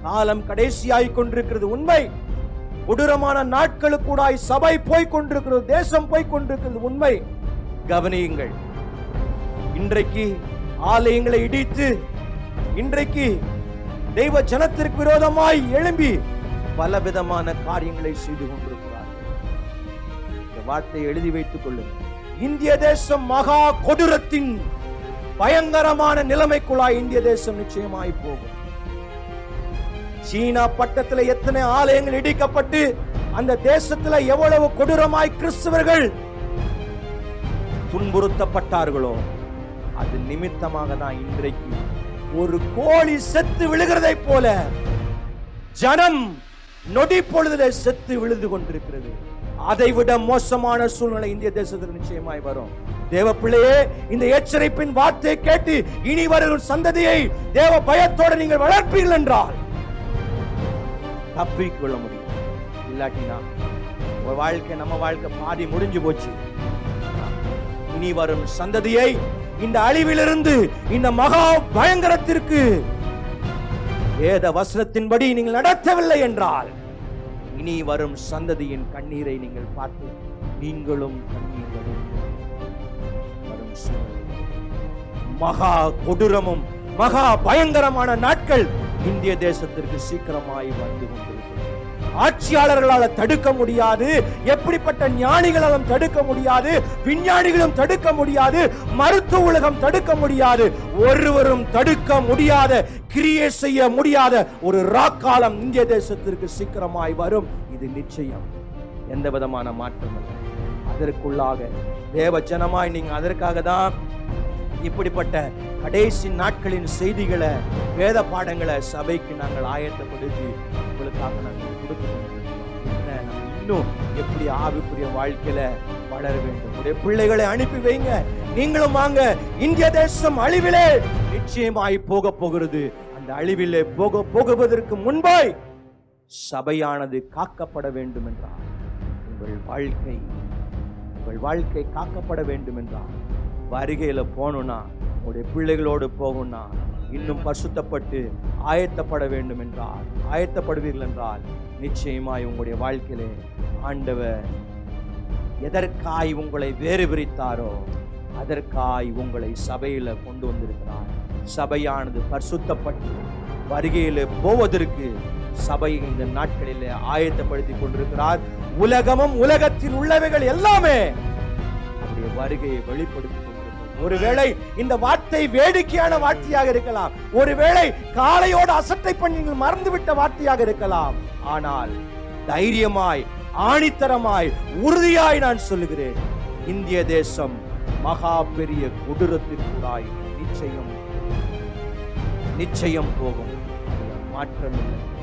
காலம் கடைசியாய் கொண்டிருக்கிறது உண்மை. கொடூரமான நாட்களுக்கூடாய் சபை போய் கொண்டிருக்கிறது, தேசம் போய் கொண்டிருக்கிறது உண்மை. கவனியுங்கள். இன்றைக்கு ஆலயங்களை இடித்து, இன்றைக்கு தெய்வ ஜனத்திற்கு விரோதமாய் எழும்பி பலவிதமான காரியங்களை செய்து கொண்டிருக்கிறார்கள். இந்த வார்த்தையை எழுதி வைத்துக் கொள்ளுங்கள். இந்திய தேசம் மகா கொடூரத்தின் பயங்கரமான நிலைமைக்குள்ளாய் இந்திய தேசம் நிச்சயமாய் போகும். சீனா பட்டத்தில் எத்தனை ஆலயங்கள் இடிக்கப்பட்டு அந்த தேசத்தில் எவ்வளவு கொடூரமாய் கிறிஸ்தவர்கள் துன்புறுத்தப்பட்டார்களோ அது நிமித்தமாக தான் இன்றைக்கு ஒரு கோழி செத்து விழுகிறதை போல ஜனம் நொடி பொழுதிலே செத்து விழுந்து கொண்டிருக்கிறது. அதைவிட மோசமான சூழ்நிலை இந்திய தேசத்தில் நிச்சயமாய் வரும். தேவ பிள்ளையே, இந்த எச்சரிப்பின் வார்த்தையை கேட்டு இனி வரும் சந்ததியை தேவ பயத்தோடு நீங்கள் வளர்ப்பீர்கள் என்றால் தப்பிக்கொள்ள முடியும். இல்லாட்டினா வாழ்க்கை, நம்ம வாழ்க்கை பாதி முடிஞ்சு போச்சு. இனி வரும் சந்ததியை இந்த அழிவிலிருந்து, இந்த மகா பயங்கரத்திற்கு வேத வசனத்தின்படி நீங்கள் நடத்தவில்லை என்றால் இனி வரும் சந்ததியின் கண்ணீரை நீங்கள் பார்த்து நீங்களும் கண்ணீர் வரும். மகா கொடூரமும் மகா பயங்கரமான நாட்கள் இந்திய தேசத்திற்கு சீக்கிரமாய் வந்து கொண்டிருக்கிறது. ஆட்சியாளர்களால் தடுக்க முடியாது, எப்படிப்பட்ட ஞானிகளாலும் தடுக்க முடியாது, விஞ்ஞானிகளும் தடுக்க முடியாது, மருத்துவ உலகம் தடுக்க முடியாது, ஒருவரும் தடுக்க முடியாத, கிரியை செய்ய முடியாத ஒரு ராக்காலம் இந்திய தேசத்திற்கு சீக்கிரமாய் வரும். இது நிச்சயம், எந்த விதமான மாற்றம் இல்லை. அதற்குள்ளாக தேவ ஜனமாய் நீங்க அதற்காக தான் இப்படிப்பட்ட கடைசி நாட்களின் செய்திகளை, வேத பாடங்களை சபைக்கு நாங்கள் ஆயத்தப்படுத்தி உங்களுக்காக நாங்கள் இன்னும் எப்படி ஆவிக்குரிய வாழ்க்கையில வளர வேண்டும். உடைய பிள்ளைகளை அனுப்பி வைங்க, நீங்களும் வாங்க. இந்திய தேசம் அழிவிலே நிச்சயமாய் போக போகிறது. அந்த அழிவிலே போகுவதற்கு முன்பாய் சபையானது காக்கப்பட வேண்டும் என்றால், உங்கள் வாழ்க்கை காக்கப்பட வேண்டும் என்றால், வருகையில போகணும்னா, உடைய பிள்ளைகளோடு போகணும்னா, இன்னும் பரிசுத்தப்பட்டு ஆயத்தப்பட வேண்டும் என்றால், ஆயத்தப்படுவீர்கள் என்றால் நிச்சயமாய் உங்களுடைய வாழ்க்கையிலே ஆண்டவர் எதற்காய் உங்களை வேறு பிரித்தாரோ அதற்காய் உங்களை சபையில கொண்டு வந்திருக்கிறார். சபையானது பரிசுத்தப்பட்டு வருகையில போவதற்கு சபையை இந்த நாட்களிலே ஆயத்தப்படுத்தி கொண்டிருக்கிறார். உலகமும் உலகத்தில் உள்ளவைகள் எல்லாமே அவருடைய வருகையை வெளிப்படுத்தி கொண்டிருக்கிறது. ஒருவேளை இந்த வார்த்தை வேடிக்கையான வார்த்தையாக இருக்கலாம், ஒருவேளை காலையோடு அசட்டை பண்ணி நீங்கள் மறந்துவிட்ட வார்த்தையாக இருக்கலாம். ஆனால் தைரியமாய், ஆணித்தரமாய், உறுதியாய் நான் சொல்லுகிறேன், இந்திய தேசம் மகா பெரிய கொடூரத்திற்குள்ளாய் நிச்சயம் போகும். மாற்றமில்லை.